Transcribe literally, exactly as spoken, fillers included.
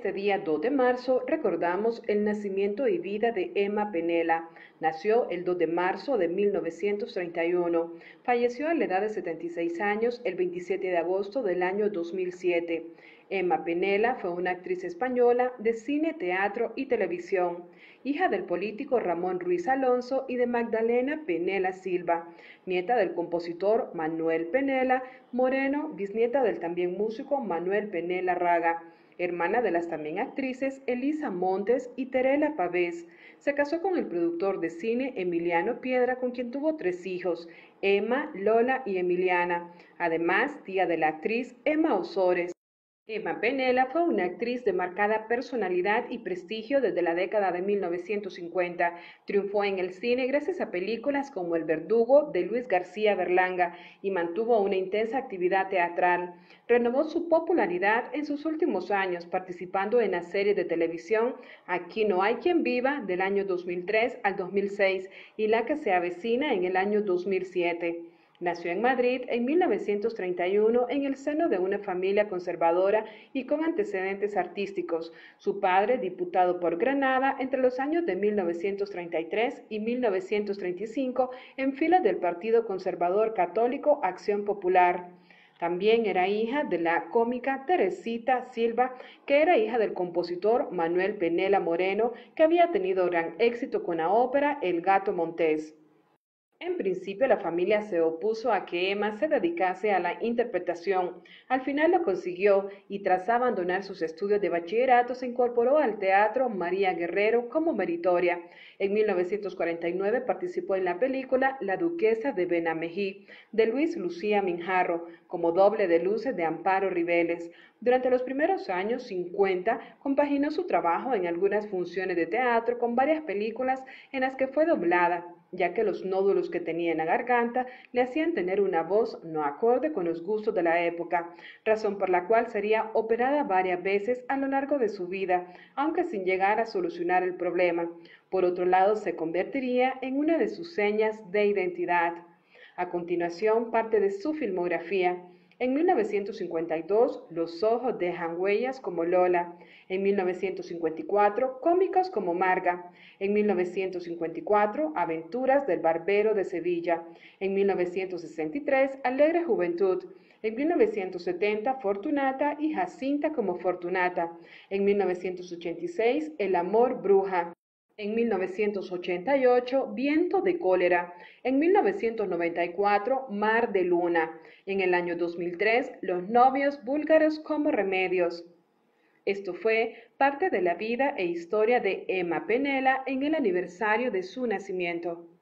este día dos de marzo recordamos el nacimiento y vida de Emma Penela. Nació el dos de marzo de mil novecientos treinta y uno. Falleció a la edad de setenta y seis años el veintisiete de agosto del año dos mil siete. Emma Penela fue una actriz española de cine, teatro y televisión, hija del político Ramón Ruiz Alonso y de Magdalena Penela Silva, nieta del compositor Manuel Penela Moreno, bisnieta del también músico Manuel Penela Raga, hermana de las también actrices Elisa Montes y Terela Pavés. Se casó con el productor de cine Emiliano Piedra, con quien tuvo tres hijos, Emma, Lola y Emiliana, además tía de la actriz Emma Osores. Emma Penela fue una actriz de marcada personalidad y prestigio desde la década de mil novecientos cincuenta. Triunfó en el cine gracias a películas como El Verdugo de Luis García Berlanga y mantuvo una intensa actividad teatral. Renovó su popularidad en sus últimos años participando en la serie de televisión Aquí no hay quien viva del año dos mil tres al dos mil seis y La que se avecina en el año dos mil siete. Nació en Madrid en mil novecientos treinta y uno en el seno de una familia conservadora y con antecedentes artísticos. Su padre, diputado por Granada entre los años de mil novecientos treinta y tres y mil novecientos treinta y cinco en filas del Partido Conservador Católico Acción Popular. También era hija de la cómica Teresita Silva, que era hija del compositor Manuel Penela Moreno, que había tenido gran éxito con la ópera El Gato Montés. En principio, la familia se opuso a que Emma se dedicase a la interpretación. Al final lo consiguió y tras abandonar sus estudios de bachillerato se incorporó al Teatro María Guerrero como meritoria. En mil novecientos cuarenta y nueve participó en la película La Duquesa de Benamejí de Luis Lucía Minjarro como doble de luces de Amparo Ribeles. Durante los primeros años cincuenta compaginó su trabajo en algunas funciones de teatro con varias películas en las que fue doblada, ya que los nódulos que tenía en la garganta le hacían tener una voz no acorde con los gustos de la época, razón por la cual sería operada varias veces a lo largo de su vida, aunque sin llegar a solucionar el problema. Por otro lado, se convertiría en una de sus señas de identidad. A continuación, parte de su filmografía. En mil novecientos cincuenta y dos, Los ojos dejan huellas como Lola. En mil novecientos cincuenta y cuatro, Cómicos como Marga. En mil novecientos cincuenta y cuatro, Aventuras del Barbero de Sevilla. En mil novecientos sesenta y tres, Alegre Juventud. En mil novecientos setenta, Fortunata y Jacinta como Fortunata. En mil novecientos ochenta y seis, El amor bruja. En mil novecientos ochenta y ocho, Viento de cólera. En mil novecientos noventa y cuatro, Mar de luna. En el año dos mil tres, Los novios búlgaros como remedios. Esto fue parte de la vida e historia de Emma Penela en el aniversario de su nacimiento.